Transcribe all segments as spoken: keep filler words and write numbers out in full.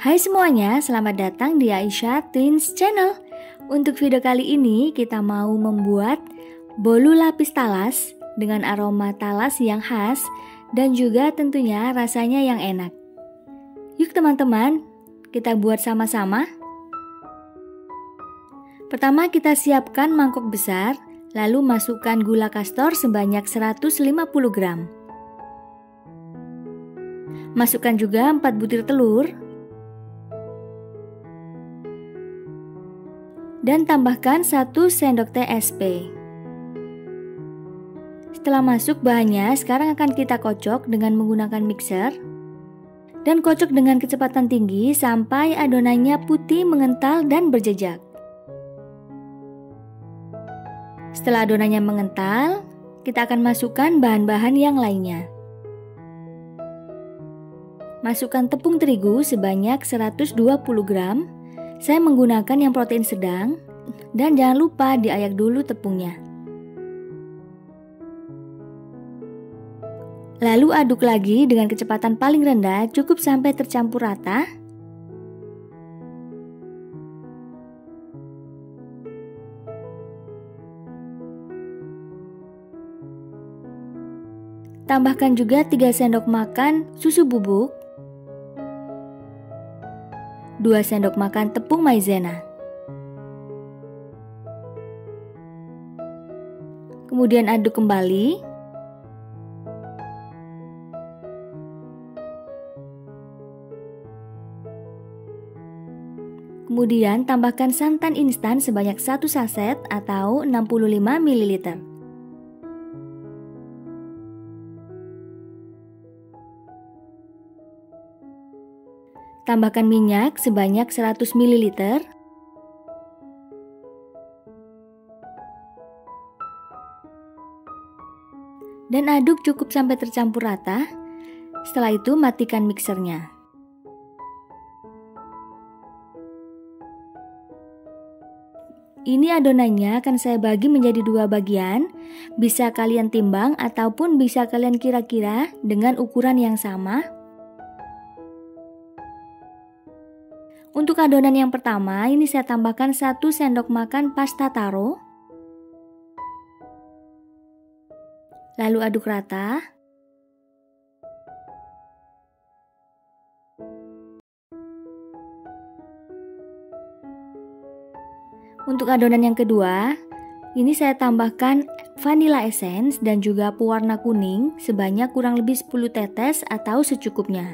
Hai semuanya, selamat datang di Aisyah Twins Channel. Untuk video kali ini kita mau membuat bolu lapis talas dengan aroma talas yang khas dan juga tentunya rasanya yang enak. Yuk teman-teman, kita buat sama-sama. Pertama kita siapkan mangkok besar, lalu masukkan gula kastor sebanyak seratus lima puluh gram. Masukkan juga empat butir telur dan tambahkan satu sendok teh S P. Setelah masuk bahannya, sekarang akan kita kocok dengan menggunakan mixer dan kocok dengan kecepatan tinggi sampai adonannya putih mengental dan berjejak. Setelah adonannya mengental, kita akan masukkan bahan-bahan yang lainnya. Masukkan tepung terigu sebanyak seratus dua puluh gram. Saya menggunakan yang protein sedang. Dan jangan lupa diayak dulu tepungnya. Lalu aduk lagi dengan kecepatan paling rendah, cukup sampai tercampur rata. Tambahkan juga tiga sendok makan susu bubuk, dua sendok makan tepung maizena. Kemudian aduk kembali. Kemudian tambahkan santan instan sebanyak satu saset atau enam puluh lima mililiter. Tambahkan minyak sebanyak seratus mililiter. Dan aduk cukup sampai tercampur rata. Setelah itu matikan mixernya. Ini adonannya akan saya bagi menjadi dua bagian. Bisa kalian timbang ataupun bisa kalian kira-kira dengan ukuran yang sama. Untuk adonan yang pertama, ini saya tambahkan satu sendok makan pasta taro. Lalu aduk rata. Untuk adonan yang kedua, ini saya tambahkan vanilla essence dan juga pewarna kuning sebanyak kurang lebih sepuluh tetes atau secukupnya.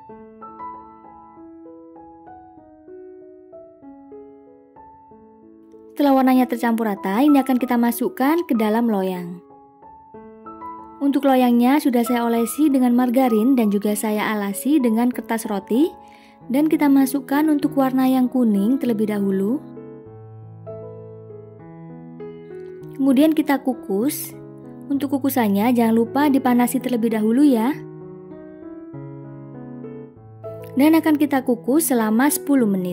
Setelah warnanya tercampur rata, ini akan kita masukkan ke dalam loyang. Untuk loyangnya sudah saya olesi dengan margarin dan juga saya alasi dengan kertas roti. Dan kita masukkan untuk warna yang kuning terlebih dahulu. Kemudian kita kukus. Untuk kukusannya jangan lupa dipanasi terlebih dahulu ya. Dan akan kita kukus selama sepuluh menit.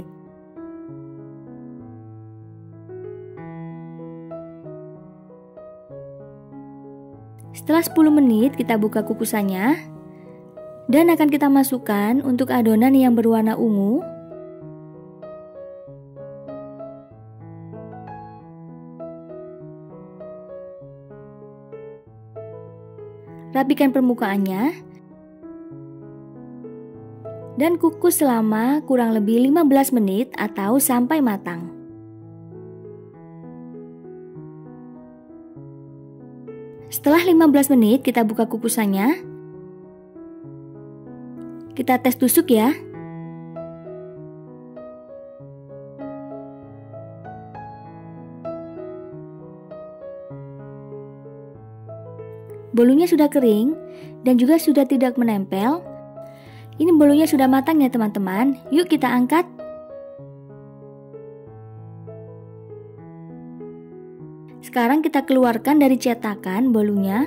Setelah sepuluh menit kita buka kukusannya dan akan kita masukkan untuk adonan yang berwarna ungu. Rapikan permukaannya dan kukus selama kurang lebih lima belas menit atau sampai matang. Setelah lima belas menit kita buka kukusannya. Kita tes tusuk ya. Bolunya sudah kering dan juga sudah tidak menempel. Ini bolunya sudah matang ya teman-teman. Yuk kita angkat. Sekarang kita keluarkan dari cetakan bolunya.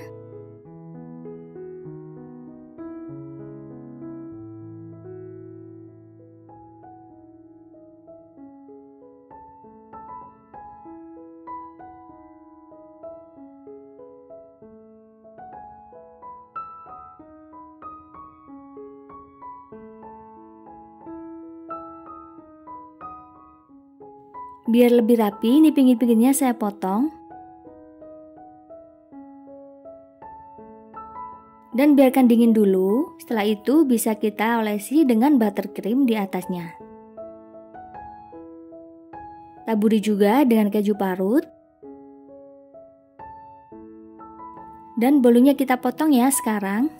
Biar lebih rapi, ini pinggir-pinggirnya saya potong. Dan biarkan dingin dulu. Setelah itu bisa kita olesi dengan buttercream di atasnya. Taburi juga dengan keju parut. Dan bolunya kita potong ya sekarang.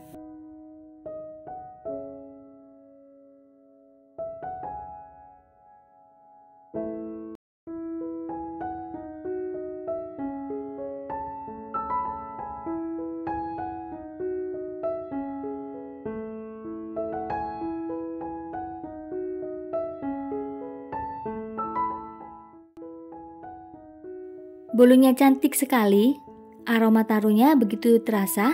Bolunya cantik sekali, aroma taruhnya begitu terasa.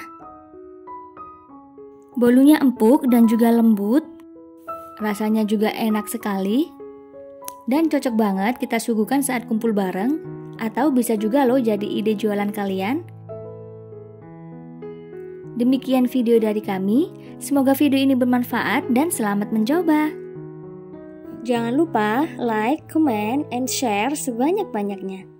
Bolunya empuk dan juga lembut, rasanya juga enak sekali. Dan cocok banget kita suguhkan saat kumpul bareng, atau bisa juga loh jadi ide jualan kalian. Demikian video dari kami, semoga video ini bermanfaat dan selamat mencoba. Jangan lupa like, comment, and share sebanyak-banyaknya.